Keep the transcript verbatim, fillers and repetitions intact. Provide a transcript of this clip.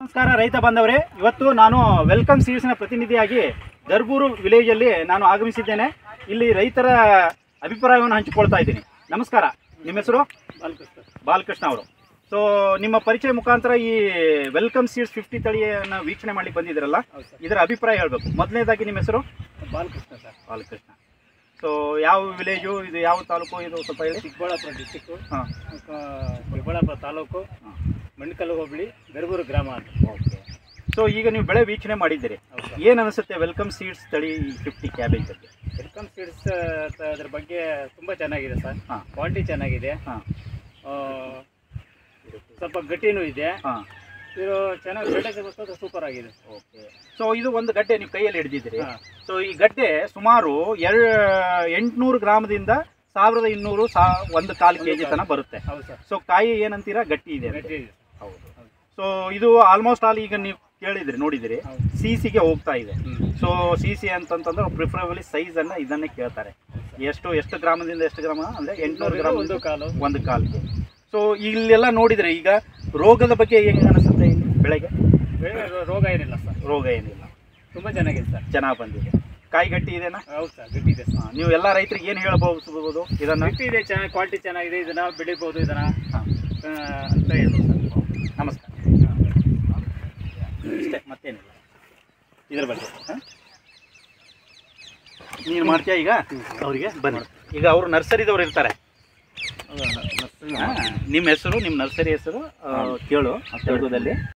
ನಮಸ್ಕಾರ ರೈತ ಬಾಂಧವರೇ, ಇವತ್ತು ನಾನು ವೆಲ್ಕಮ್ ಸೀಡ್ಸ್ನ ಪ್ರತಿನಿಧಿಯಾಗಿ ದರ್ಬೂರು ವಿಲೇಜಲ್ಲಿ ನಾನು ಆಗಮಿಸಿದ್ದೇನೆ. ಇಲ್ಲಿ ರೈತರ ಅಭಿಪ್ರಾಯವನ್ನು ಹಂಚಿಕೊಳ್ತಾ ಇದ್ದೀನಿ. ನಮಸ್ಕಾರ, ನಿಮ್ಮ ಹೆಸರು? ಬಾಲಕೃಷ್ಣ. ಬಾಲಕೃಷ್ಣ ಅವರು. ಸೊ ನಿಮ್ಮ ಪರಿಚಯ ಮುಖಾಂತರ ಈ ವೆಲ್ಕಮ್ ಸೀಡ್ಸ್ ಫಿಫ್ಟಿ ತಳಿಯನ್ನು ವೀಕ್ಷಣೆ ಮಾಡಲಿಕ್ಕೆ ಬಂದಿದ್ದೀರಲ್ಲ, ಇದರ ಅಭಿಪ್ರಾಯ ಹೇಳಬೇಕು. ಮೊದಲನೇದಾಗಿ ನಿಮ್ಮ ಹೆಸರು? ಬಾಲಕೃಷ್ಣ ಸರ್. ಬಾಲಕೃಷ್ಣ. ಸೊ ಯಾವ ವಿಲೇಜು ಇದು, ಯಾವ ತಾಲೂಕು ಇದು ಸ್ವಲ್ಪ ಹೇಳಿ. ಚಿಕ್ಕಬಳ್ಳಾಪುರ ಡಿಸ್ಟಿಕ್ಕು, ಹಾಂ, ಚಿಕ್ಕಬಳ್ಳಾಪುರ ತಾಲೂಕು, ಮಣ್ಕಲ್ಲು ಹೋಬಳಿ, ದರ್ಬೂರು ಗ್ರಾಮ ಅಂತ. ಓಕೆ. ಸೊ ಈಗ ನೀವು ಬೆಳೆ ವೀಕ್ಷಣೆ ಮಾಡಿದ್ದೀರಿ, ಏನು ಅನಿಸುತ್ತೆ ವೆಲ್ಕಮ್ ಸೀಡ್ಸ್ ತಳಿ ಫಿಫ್ಟಿ ಕ್ಯಾಬೇಜ್ ಬಗ್ಗೆ? ವೆಲ್ಕಮ್ ಸೀಡ್ಸ್ ಅದ್ರ ಬಗ್ಗೆ ತುಂಬ ಚೆನ್ನಾಗಿದೆ ಸರ್. ಹಾಂ, ಕ್ವಾಲಿಟಿ ಚೆನ್ನಾಗಿದೆ. ಹಾಂ, ಸ್ವಲ್ಪ ಗಟ್ಟಿನೂ ಇದೆ. ಹಾಂ, ಇದು ಚೆನ್ನಾಗಿ ಬೆಳೆ ಸೂಪರ್ ಆಗಿದೆ. ಓಕೆ. ಸೊ ಇದು ಒಂದು ಗಡ್ಡೆ ನೀವು ಕೈಯಲ್ಲಿ ಹಿಡಿದಿದ್ದೀರಿ. ಹಾಂ. ಸೊ ಈ ಗಡ್ಡೆ ಸುಮಾರು ಎರಡು ಎಂಟುನೂರು ಗ್ರಾಮದಿಂದ ಸಾವಿರದ ಇನ್ನೂರು ಸಾ ಒಂದು ಕಾಲು ಕೆ ಜಿ ತನಕ ಬರುತ್ತೆ. ಹೌದು ಸರ್. ಸೊ ಕಾಯಿ ಏನಂತೀರಾ, ಗಟ್ಟಿ ಇದೆ. ಗಟ್ಟಿ ಇದೆ. ಹೌದು. ಸೊ ಇದು ಆಲ್ಮೋಸ್ಟ್ ಆಲ್ ಈಗ ನೀವು ಕೇಳಿದ್ರಿ, ನೋಡಿದಿರಿ, ಸಿ ಸಿಗೆ ಹೋಗ್ತಾ ಇದೆ. ಸೊ ಸಿ ಸಿ ಅಂತಂತಂದ್ರೆ ಪ್ರಿಫರಬಲಿ ಸೈಜ್ ಅನ್ನ ಇದನ್ನೇ ಕೇಳ್ತಾರೆ. ಎಷ್ಟು ಎಷ್ಟು ಗ್ರಾಮದಿಂದ ಎಷ್ಟು ಗ್ರಾಮ ಅಂದ್ರೆ ಎಂಟುನೂರು ಗ್ರಾಮ ಒಂದು ಕಾಲು ಒಂದು ಕಾಲಿಗೆ. ಸೊ ಇಲ್ಲೆಲ್ಲ ನೋಡಿದ್ರೆ ಈಗ ರೋಗದ ಬಗ್ಗೆ ಹೆಂಗೆ ಅನಿಸುತ್ತೆ ಇಲ್ಲಿ ಬೆಳೆಗೆ? ಬೆಳೆ ರೋಗ ಏನಿಲ್ಲ ಸರ್. ರೋಗ ಏನಿಲ್ಲ, ತುಂಬ ಚೆನ್ನಾಗಿದೆ ಸರ್. ಚೆನ್ನಾಗಿ ಬಂದಿದೆ. ಕಾಯಿ ಗಟ್ಟಿ ಇದೆನಾ? ಹೌದು ಸರ್, ಗಟ್ಟಿ ಇದೆ ಸರ್. ನೀವು ಎಲ್ಲ ರೈತರಿಗೆ ಏನು ಹೇಳ್ಬೋದು ಇದನ್ನ? ಗಟ್ಟಿ ಇದೆ, ಚೆನ್ನಾಗಿ ಕ್ವಾಲಿಟಿ ಚೆನ್ನಾಗಿದೆ. ಇದನ್ನ ಬೆಳಿಬೋದು ಇದನ್ನ ಹಾಂ ಅಂತ ಹೇಳ್ಬೋದು ಸರ್. ನಮಸ್ಕಾರ. ಇಷ್ಟೇ, ಮತ್ತೇನಿಲ್ಲ ಇದ್ರ ಬಗ್ಗೆ. ಹಾಂ, ನೀನು ಮಾಡ್ತೀಯಾ ಈಗ? ಅವರಿಗೆ ಬನ್ನಿ. ಈಗ ಅವರು ನರ್ಸರಿದವ್ರು ಇರ್ತಾರೆ. ನಿಮ್ಮ ಹೆಸರು, ನಿಮ್ಮ ನರ್ಸರಿ ಹೆಸರು ಕೇಳು ತೆಲುಗುದಲ್ಲಿ.